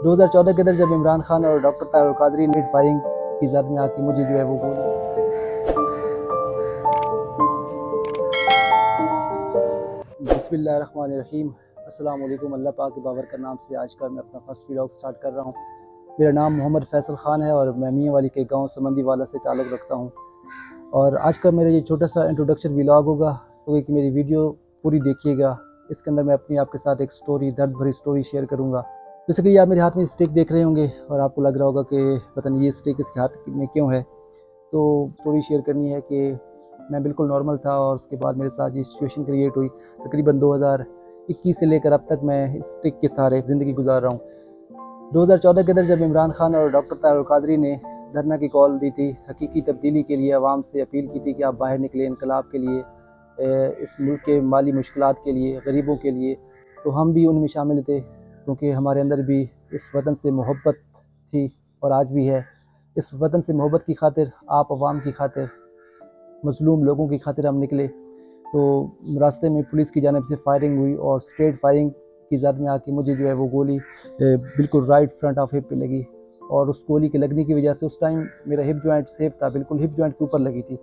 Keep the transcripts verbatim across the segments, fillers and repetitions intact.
दो हज़ार चौदह के अंदर जब इमरान खान और डॉक्टर ताहिर कादरी ने फायरिंग की जद में आके मुझे जो है वो गोली बिस्मिल्लाहिर्रहमानिर्रहीम अस्सलाम वालेकुम। अल्लाह पाक के बाबर का नाम से आज का मैं अपना फर्स्ट व्लॉग स्टार्ट कर रहा हूँ। मेरा नाम मोहम्मद फैसल ख़ान है और मैं मियाँ वाली के गांव समंदी वाला से ताल्लुक़ रखता हूँ। और आज का मेरा ये छोटा सा इंट्रोडक्शन व्लॉग होगा, तो कि मेरी वीडियो पूरी देखिएगा। इसके अंदर मैं अपनी आपके साथ एक स्टोरी, दर्द भरी स्टोरी शेयर करूँगा। जैसे कि आप मेरे हाथ में स्टिक देख रहे होंगे और आपको लग रहा होगा कि पता नहीं ये स्टिक इसके हाथ में क्यों है। तो स्टोरी शेयर करनी है कि मैं बिल्कुल नॉर्मल था और उसके बाद मेरे साथ ये सिचुएशन क्रिएट हुई। तकरीबन दो हज़ार इक्कीस से लेकर अब तक मैं इस स्टिक के सहारे ज़िंदगी गुजार रहा हूँ। दो हज़ार चौदह के अंदर जब इमरान खान और डॉक्टर ताहिर कादरी ने धरना की कॉल दी थी, हकीकी तब्दीली के लिए आवाम से अपील की थी कि आप बाहर निकले इनकलाब के लिए, इस मुल्क के माली मुश्किलात के लिए, गरीबों के लिए, तो हम भी उनमें शामिल थे क्योंकि हमारे अंदर भी इस वतन से मोहब्बत थी और आज भी है। इस वतन से मोहब्बत की खातिर, आप अवाम की खातिर, मजलूम लोगों की खातिर हम निकले। तो रास्ते में पुलिस की जानिब से फायरिंग हुई और स्ट्रेट फायरिंग की जद में आके मुझे जो है वो गोली बिल्कुल राइट फ्रंट ऑफ हिप पे लगी। और उस गोली के लगने की वजह से उस टाइम मेरा हिप जॉइंट सेफ था, बिल्कुल हिप जॉइंट के ऊपर लगी थी।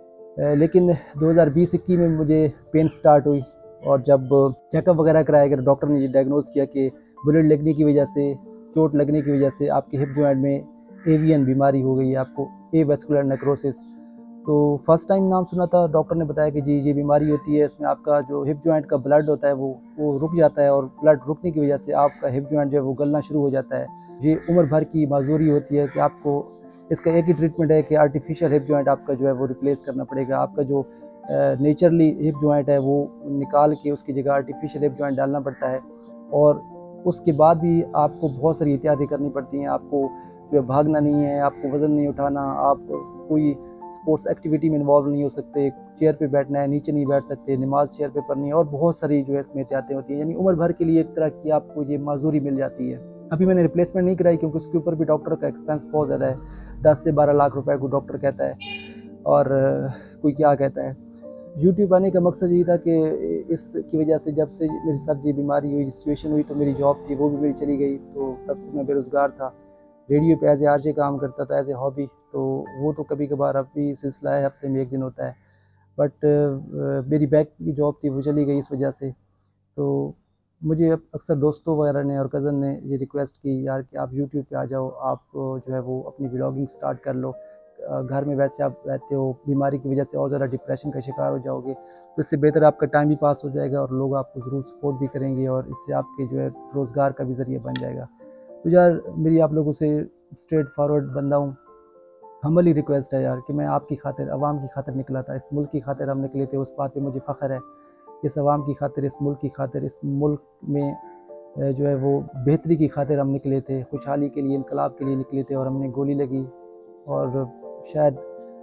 लेकिन दो हज़ार बीस इक्कीस में मुझे पेन स्टार्ट हुई और जब चेकअप वगैरह कराया गया, डॉक्टर ने ये डायग्नोज किया कि बुलेट लगने की वजह से, चोट लगने की वजह से आपके हिप जॉइंट में एवियन बीमारी हो गई है, आपको एवेस्कुलर नेक्रोसिस। तो फर्स्ट टाइम नाम सुना था, डॉक्टर ने बताया कि जी ये बीमारी होती है, इसमें आपका जो हिप जॉइंट का ब्लड होता है वो वो रुक जाता है और ब्लड रुकने की वजह से आपका हिप जॉइंट जो है वो गलना शुरू हो जाता है। ये उम्र भर की माजूरी होती है कि आपको इसका एक ही ट्रीटमेंट है कि आर्टिफिशियल हिप जॉइंट आपका जो है वो रिप्लेस करना पड़ेगा। आपका जो नेचुरली हिप जॉइंट है वो निकाल के उसकी जगह आर्टिफिशियल हिप जॉइंट डालना पड़ता है। और उसके बाद भी आपको बहुत सारी एहतियातें करनी पड़ती हैं। आपको जो है भागना नहीं है, आपको वज़न नहीं उठाना, आप कोई स्पोर्ट्स एक्टिविटी में इन्वॉल्व नहीं हो सकते, चेयर पे बैठना है, नीचे नहीं बैठ सकते, नमाज चेयर पे पढ़नी है और बहुत सारी जो है इसमें एहतियातें होती हैं। यानी उम्र भर के लिए एक तरह की आपको ये माजूरी मिल जाती है। अभी मैंने रिप्लेसमेंट नहीं कराई क्योंकि उसके ऊपर भी डॉक्टर का एक्सपेंस बहुत ज़्यादा है। दस से बारह लाख रुपए को डॉक्टर कहता है और कोई क्या कहता है। यूट्यूब आने का मकसद ये था कि इसकी वजह से जब से मेरे साथ ये बीमारी हुई, सिचुएशन हुई, तो मेरी जॉब थी वो भी मेरी चली गई। तो तब से मैं बेरोज़गार था। रेडियो पे एज ए आरजे काम करता था, एज ए हॉबी। तो वो तो कभी कभार अब भी सिलसिला है, हफ्ते में एक दिन होता है। बट मेरी बैक की जॉब थी वो चली गई इस वजह से। तो मुझे अब अक्सर दोस्तों वगैरह ने और कज़न ने ये रिक्वेस्ट की यार कि आप यूट्यूब पे आ जाओ, आप जो है वो अपनी व्लॉगिंग स्टार्ट कर लो। घर में वैसे आप रहते हो, बीमारी की वजह से और ज़्यादा डिप्रेशन का शिकार हो जाओगे, तो इससे बेहतर आपका टाइम भी पास हो जाएगा और लोग आपको ज़रूर सपोर्ट भी करेंगे और इससे आपके जो है रोज़गार का भी ज़रिया बन जाएगा। तो यार मेरी आप लोगों से स्ट्रेट फॉरवर्ड बंदा हूँ, हम्बली रिक्वेस्ट है यार कि मैं आपकी खातिर, अवाम की खातिर निकला था। इस मुल्क की खातिर हम निकले थे, उस बात पे मुझे फ़ख्र है। इस अवाम की खातिर, इस मुल्क की खातिर, इस मुल्क में जो है वो बेहतरी की खातिर हम निकले थे, खुशहाली के लिए, इनकलाब के लिए निकले थे और हमने गोली लगी। और शायद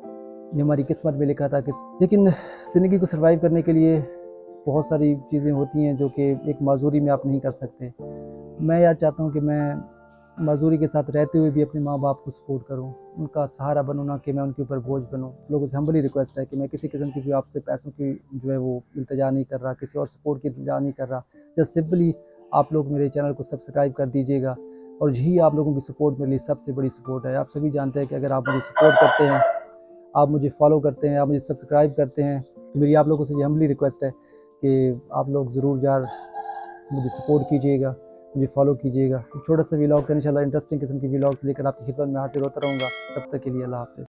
ये हमारी किस्मत में लिखा था कि, लेकिन ज़िंदगी को सर्वाइव करने के लिए बहुत सारी चीज़ें होती हैं जो कि एक माजूरी में आप नहीं कर सकते। मैं यार चाहता हूँ कि मैं माजूरी के साथ रहते हुए भी अपने माँ बाप को सपोर्ट करूँ, उनका सहारा बनूँ, ना कि मैं उनके ऊपर बोझ बनूँ। लोगों से हम्बली रिक्वेस्ट है कि मैं किसी किस्म की भी आपसे पैसों की जो है वो इल्तिजा नहीं कर रहा, किसी और सपोर्ट की इल्तिजा नहीं कर रहा। जस्ट सिंपली आप लोग मेरे चैनल को सब्सक्राइब कर दीजिएगा और यही आप लोगों की सपोर्ट मेरे लिए सबसे बड़ी सपोर्ट है। आप सभी जानते हैं कि अगर आप मुझे सपोर्ट करते हैं, आप मुझे फॉलो करते हैं, आप मुझे सब्सक्राइब करते हैं, तो मेरी आप लोगों से ये हम्बली रिक्वेस्ट है कि आप लोग ज़रूर यार मुझे सपोर्ट कीजिएगा, मुझे फॉलो कीजिएगा। छोटा सा व्लॉग था, इंशाल्लाह इंटरेस्टिंग किस्म की व्लॉग्स लेकर आपकी खिदमत में हाजिर होता रहूँगा। तब तक के लिए अल्लाह हाफ़िज़।